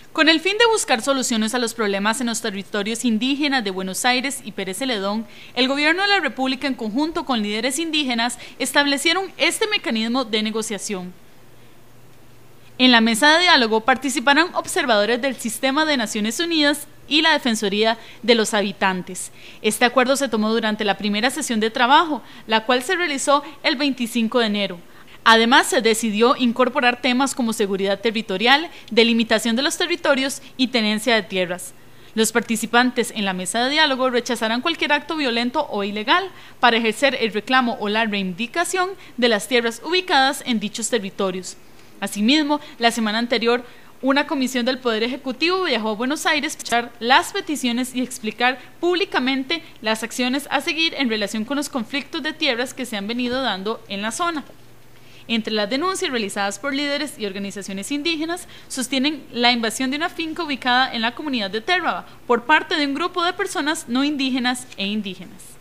Con el fin de buscar soluciones a los problemas en los territorios indígenas de Buenos Aires y Pérez Celedón, el Gobierno de la República, en conjunto con líderes indígenas, establecieron este mecanismo de negociación. En la mesa de diálogo participaron observadores del Sistema de Naciones Unidas y la Defensoría de los Habitantes. Este acuerdo se tomó durante la primera sesión de trabajo, la cual se realizó el 25 de enero. Además, se decidió incorporar temas como seguridad territorial, delimitación de los territorios y tenencia de tierras. Los participantes en la mesa de diálogo rechazarán cualquier acto violento o ilegal para ejercer el reclamo o la reivindicación de las tierras ubicadas en dichos territorios. Asimismo, la semana anterior, una comisión del Poder Ejecutivo viajó a Buenos Aires para escuchar las peticiones y explicar públicamente las acciones a seguir en relación con los conflictos de tierras que se han venido dando en la zona. Entre las denuncias realizadas por líderes y organizaciones indígenas, sostienen la invasión de una finca ubicada en la comunidad de Térraba por parte de un grupo de personas no indígenas e indígenas.